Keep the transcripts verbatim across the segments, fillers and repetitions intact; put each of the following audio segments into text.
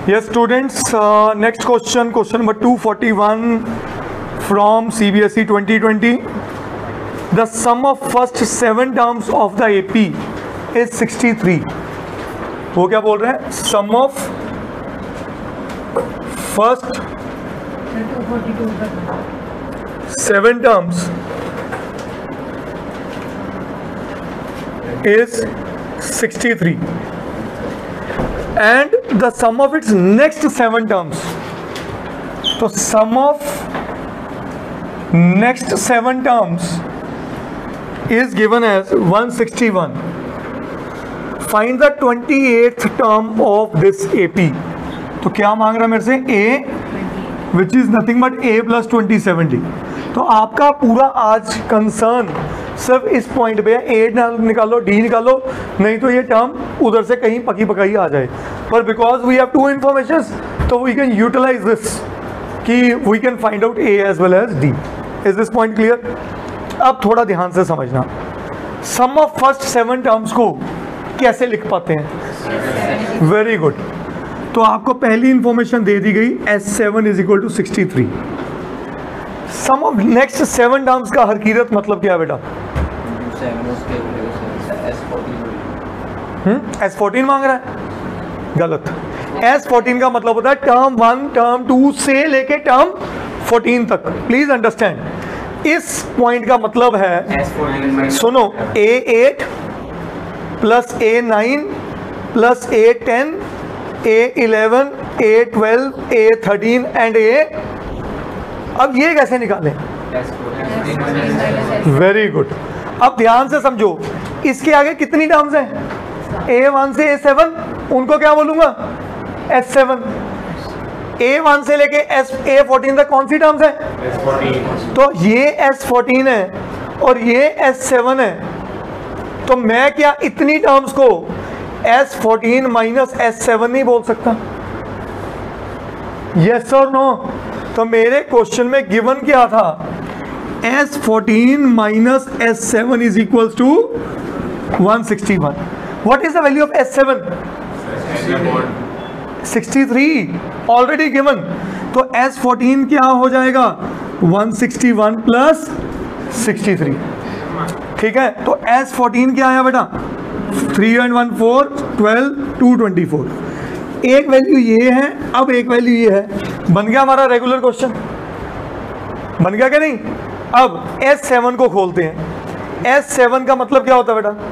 Yes students, uh, next question, question number two forty-one from C B S E twenty twenty. The sum of first seven terms of the A P is sixty-three. वो क्या बोल रहे हैं? Sum of first seven terms is sixty-three. And the sum of its next seven terms. So sum of next seven terms is given as one sixty-one. Find the twenty-eighth term of this A P. तो क्या मांग रहा है मेरे से? A which is nothing but A plus twenty seventy. तो आपका पूरा आज कंसर्न सिर्फ इस पॉइंट पे ए निकालो, डी निकालो, नहीं तो ये टर्म उधर से कहीं पकी पकाई आ जाए. पर because we have two informations तो वी कैन यूटिलाइज दिस कि we can find out a as well as d. Is this point clear? अब थोड़ा ध्यान से समझना, sum of first seven terms को कैसे लिख पाते हैं? Very good. तो आपको पहली इंफॉर्मेशन दे दी गई S seven is equal to sixty three. Sum of next seven terms का हरकीरत मतलब क्या है बेटा? एस फोर्टीन मांग रहा है? गलत. एस फोर्टीन का मतलब होता है टर्म वन टर्म टू से लेके टर्म फोर्टीन तक. प्लीज अंडरस्टैंड, इस पॉइंट का मतलब है, सुनो, a eight plus a nine plus a ten a eleven a twelve a thirteen and a. अब ये कैसे निकालें? Very good. अब ध्यान से समझो, इसके आगे कितनी टर्म्स हैं? ए वन से ए सेवन, उनको क्या बोलूंगा? S seven. ए वन से लेके एस ए फोर्टीन तक कौन सी टर्म्स है? तो ये एस फोर्टीन है और ये एस सेवन है. तो मैं क्या इतनी टर्म्स को S fourteen minus S seven नहीं बोल सकता? यस और नो? तो मेरे क्वेश्चन में गिवन क्या था? S fourteen minus S seven is equal to one sixty one. What is the value of S seven? Sixty three already given. तो एस फोर्टीन क्या हो जाएगा? One sixty one plus sixty three. ठीक है, तो S fourteen क्या आया बेटा? Three and one four, twelve, two twenty four. एक वैल्यू ये है, अब एक वैल्यू ये है. बन गया हमारा रेगुलर क्वेश्चन? बन गया क्या नहीं? अब एस सेवन को खोलते हैं. एस सेवन का मतलब क्या होता है बेटा?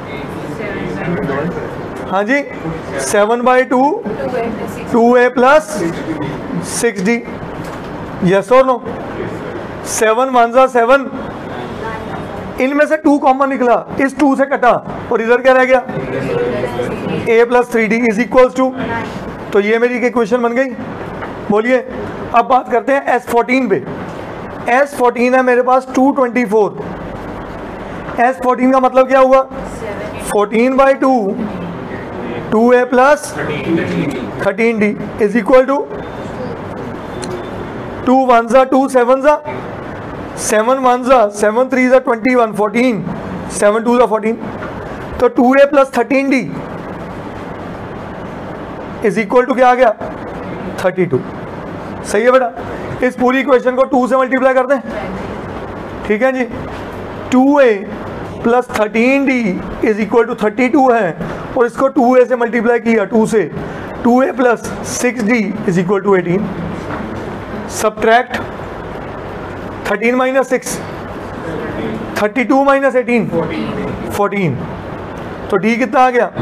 हाँ जी, seven by two, two a plus six d. Yes और नो? सेवन वन जा सेवन, इनमें से टू कॉमन निकला, इस टू से कटा और इधर क्या रह गया? A plus three d is equal to. तो ये मेरी इक्वेशन बन गई. बोलिए, अब बात करते हैं एस फोर्टीन पे. एस फोर्टीन है मेरे पास two twenty four. S fourteen का मतलब क्या हुआ? Fourteen by two, two a plus thirteen d is equal to two one जा टू, सेवन जा सेवन, वन जा सेवन, थ्री जा twenty one, fourteen, seven two जा फोर्टीन. तो two a plus thirteen d is equal to क्या आ गया? Thirty two. सही है बेटा? इस पूरी इक्वेशन को टू से मल्टीप्लाई कर दें. ठीक है जी. Two a plus thirteen d is equal to thirty two है और इसको टू ए से मल्टीप्लाई किया, टू से, two a plus six d is equal to eighteen. Subtract thirteen minus six, thirty two minus eighteen, fourteen. तो d कितना आ गया?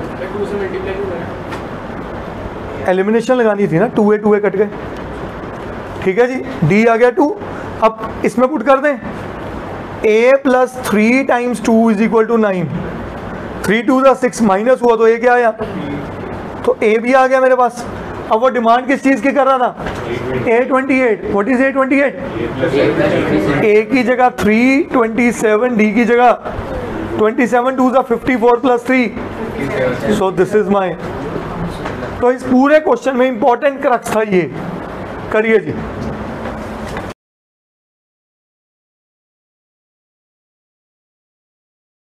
एलिमिनेशन लगानी थी ना, two a two a cut गए. ठीक है जी, डी आ गया टू. अब इसमें पुट कर दें, a plus three times two is equal to nine. Three two जा सिक्स, माइनस हुआ तो ए क्या आया? तो ए भी आ गया मेरे पास. अब वो डिमांड किस चीज़ की कर रहा था? A twenty eight. What is a twenty eight? A की जगह थ्री ट्वेंटी सेवन, डी की जगह ट्वेंटी सेवन, टू जा fifty four plus three. So this is my. तो इस पूरे क्वेश्चन में इंपॉर्टेंट क्रक्स था ये. करिए जी.